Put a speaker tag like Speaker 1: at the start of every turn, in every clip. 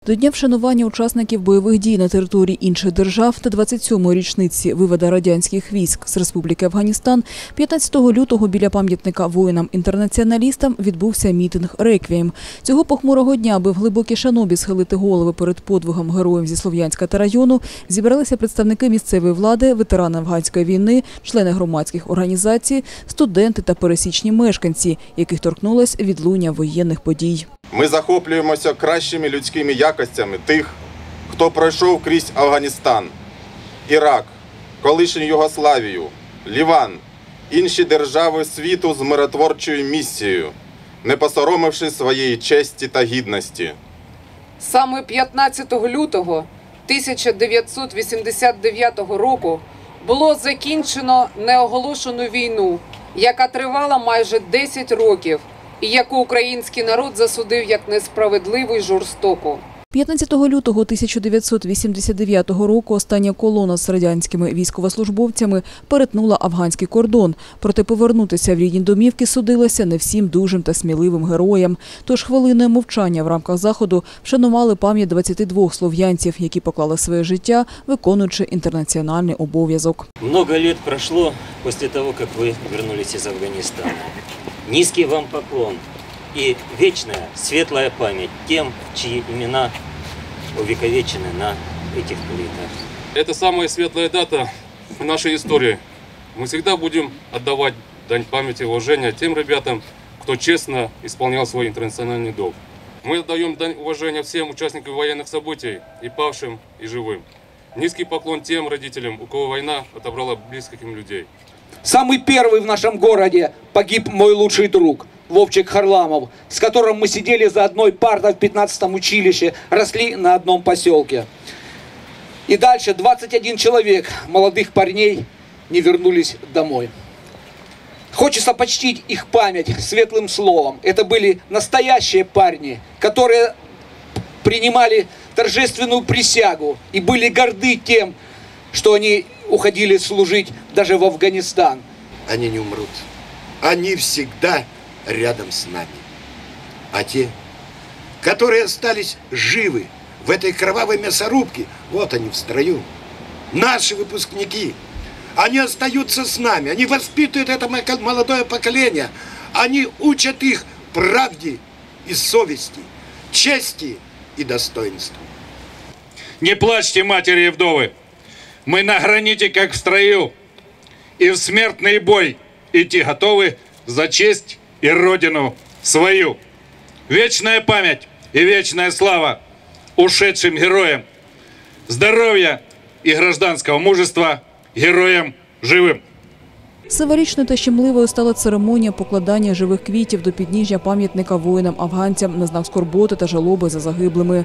Speaker 1: До Дня вшанування учасників бойових дій на території інших держав та 27-ї річниці виводу радянських військ з Республіки Афганістан 15 лютого біля пам'ятника воїнам-інтернаціоналістам відбувся мітинг «Реквієм». Цього похмурого дня, аби в глибокій шанобі схилити голови перед подвигом героїв зі Слов'янська та району, зібралися представники місцевої влади, ветерани афганської війни, члени громадських організацій, студенти та пересічні мешканці, яких торкнулось відлуння воєнних подій.
Speaker 2: Ми захоплюємося кращими людськими якостями тих, хто пройшов крізь Афганістан, Ірак, колишню Югославію, Ліван, інші держави світу з миротворчою місією, не посоромивши своєї честі та гідності.
Speaker 3: Саме 15 лютого 1989 року було закінчено неоголошену війну, яка тривала майже 10 років, і яку український народ засудив як несправедливу й жорстоку.
Speaker 1: 15 лютого 1989 року остання колона з радянськими військовослужбовцями перетнула афганський кордон. Проте повернутися в рідні домівки судилося не всім дужим та сміливим героям. Тож хвилиною мовчання в рамках заходу вшанували пам'ять 22 слов'янців, які поклали своє життя, виконуючи інтернаціональний обов'язок.
Speaker 4: Много лет прошло після того, як ви повернулися з Афганістану. Низкий вам поклон и вечная светлая память тем, чьи имена увековечены на этих плитах.
Speaker 5: Это самая светлая дата в нашей истории. Мы всегда будем отдавать дань памяти и уважения тем ребятам, кто честно исполнял свой интернациональный долг. Мы отдаем дань уважения всем участникам военных событий, и павшим, и живым. Низкий поклон тем родителям, у кого война отобрала близких им людей.
Speaker 6: Самый первый в нашем городе погиб мой лучший друг Вовчик Харламов, с которым мы сидели за одной партой в 15-м училище, росли на одном поселке. И дальше 21 человек, молодых парней, не вернулись домой. Хочется почтить их память светлым словом. Это были настоящие парни, которые принимали торжественную присягу и были горды тем, что они уходили служить даже в Афганистан.
Speaker 7: Они не умрут. Они всегда рядом с нами. А те, которые остались живы в этой кровавой мясорубке, вот они в строю. Наши выпускники, они остаются с нами, они воспитывают это молодое поколение, они учат их правде и совести, чести и достоинству.
Speaker 8: Не плачьте, матери и вдовы. Мы на граните, как в строю, и в смертный бой идти готовы за честь и родину свою. Вечная память и вечная слава ушедшим героям. Здоровья и гражданского мужества героям живым.
Speaker 1: Символічною та щемливою стала церемонія покладання живих квітів до підніжжя пам'ятника воїнам-афганцям на знак скорботи та жалоби за загиблими.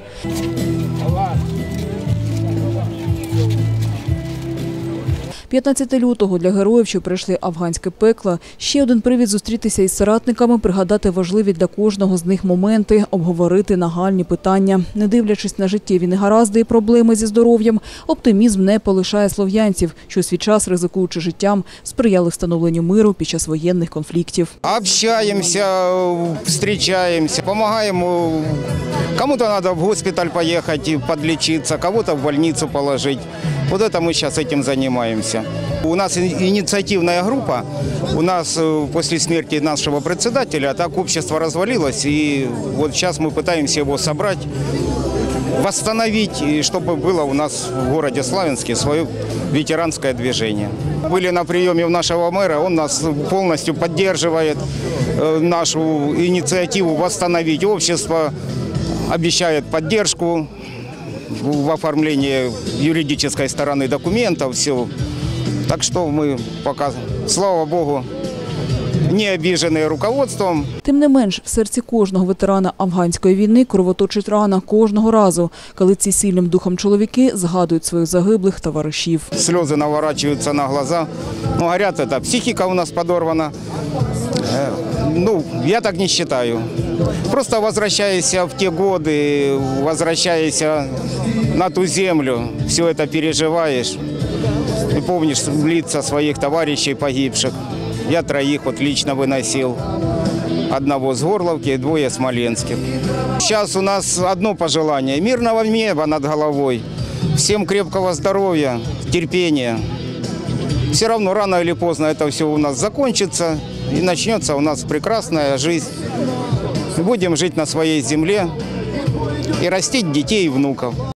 Speaker 1: 15 лютого для героїв, що пройшли афганське пекло, ще один привід зустрітися із соратниками, пригадати важливі для кожного з них моменти, обговорити нагальні питання. Не дивлячись на життєві негаразди і проблеми зі здоров'ям, оптимізм не полишає слов'янців, що у свій час, ризикуючи життям, сприяли встановленню миру під час воєнних конфліктів.
Speaker 9: Общаємося, зустрічаємося, допомагаємо. Кому-то треба в госпіталь поїхати, підлічитися, кого-то в больницю положити. Вот это мы сейчас этим занимаемся. У нас инициативная группа. У нас после смерти нашего председателя так общество развалилось. И вот сейчас мы пытаемся его собрать, восстановить, и чтобы было у нас в городе Славянске свое ветеранское движение. Были на приеме у нашего мэра, он нас полностью поддерживает, нашу инициативу восстановить общество, обещает поддержку в оформлении юридической стороны документов, все. Так что мы пока, слава Богу, не обіжені руководством.
Speaker 1: Тим не менш, в серці кожного ветерана афганської війни кровоточить рана кожного разу, коли ці сильним духом чоловіки згадують своїх загиблих товаришів.
Speaker 9: Сльози наворачуються на глаза. Ну, говорять, це психіка у нас подорвана. Ну, я так не считаю. Просто возвращаясь в те годы, возвращаясь на ту землю, все это переживаешь и помнишь лица своих товарищей погибших. Я троих вот лично выносил. Одного с Горловки, двое с Смоленских. Сейчас у нас одно пожелание – мирного неба над головой. Всем крепкого здоровья, терпения. Все равно рано или поздно это все у нас закончится и начнется у нас прекрасная жизнь. Будем жить на своей земле и растить детей и внуков.